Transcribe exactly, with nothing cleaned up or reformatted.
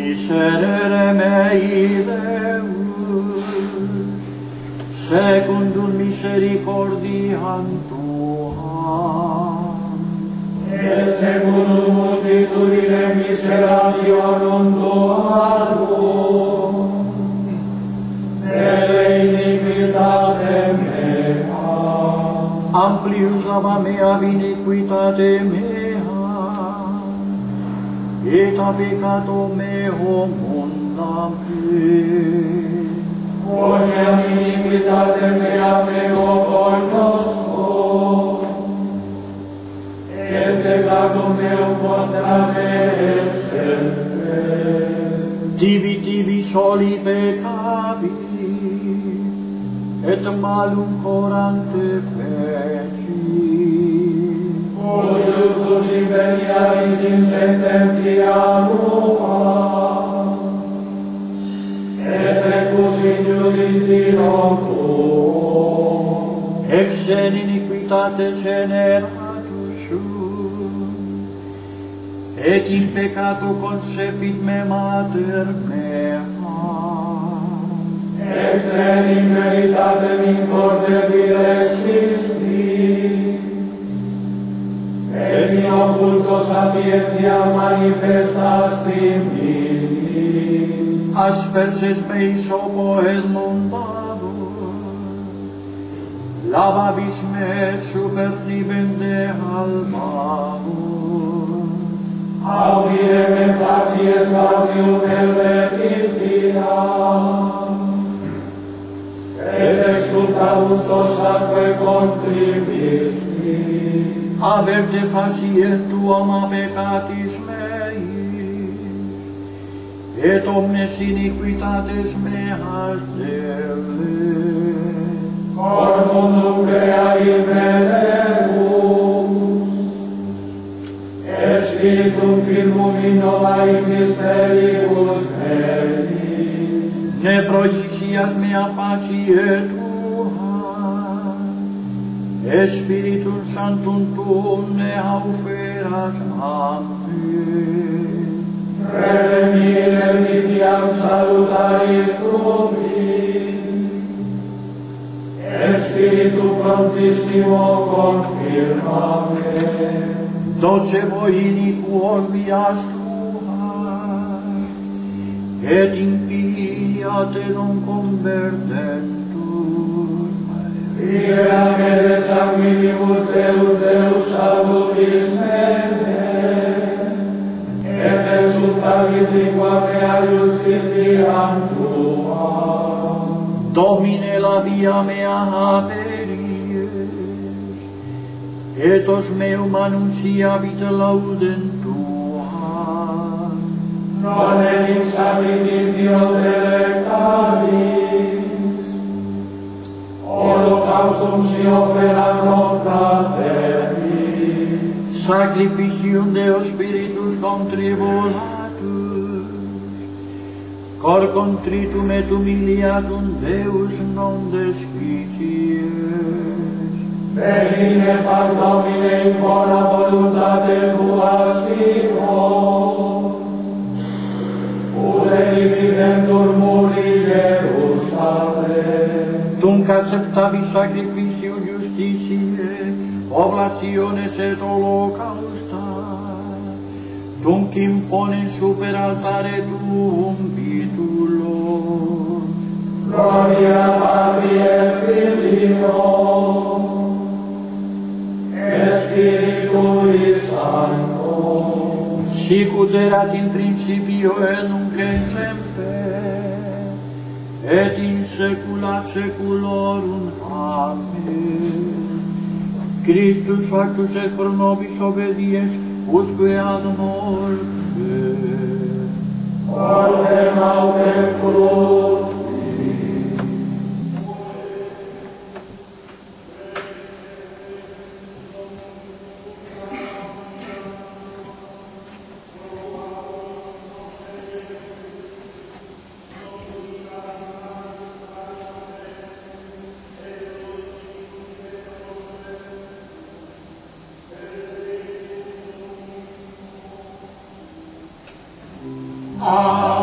Miserere mei Deus, secundum misericordiam Tuam, et secundum multitudine miserationum Tuarum, delle iniquitatem meam, amplius ava mea iniquitate mea, et a peccato meo mundam me. Quoniam iniquitate mea meo cognosco, et peccatum meum contra me sempre. Tibi tibi soli peccavi, et malum corante feci. O justus imperiaris in sententia tua, et ecus in judicio tuo. Ex en iniquitate generatus sum, et in peccato concepit me mater mea. Ex en in veritatem incorde direxistis, et in occulto sapientia manifestasti mili. Asperses meis opo et mundabus, lavabis me super nivende albabus. Audire me facies audium helvetia, et exultabus tosatque contribisti. Averte facient tuam a peccatis meis, et omnes iniquitates meas dele. Cor mundum creaime Deus, et spiritum firmum innova in mysteribus meis. Ne proicias mea facie tua, et Spiritum Sanctum tuum ne auferas a me. Redemire vitiam salutaris tuum, et Spiritu prontissimo confirma me. Docevo iniquor vias tuas, et impia te non convertentur. Libera me de sanguinibus Deus, Deus salutis mene, et exultavit lingua mea justitiam tuam. Domine la via mea aperies, et os meum annunciavit laudem tuam. Non enim sacrificio delectaris, holocaustum si ofera nocta febris. Sacrificium Deo Spiritus contribulatus, cor contritum et humiliatum Deus non desficies. Benigne fac Domine in bona voluntate tua sino, ut edificentur muri Jerusalem. Tunc acceptavis sacrificium justitiae, oblationes et holocausta, tunc impones super altare tuum vitulos. Gloria Patri et Filio, et Spiritui Sancto, Sicut erat in principio et nunc et semper, et in saecula saeculorum. Amen. Christus factus et pro nobis obediens, usque ad morte. Ordem autem crucis. Amen.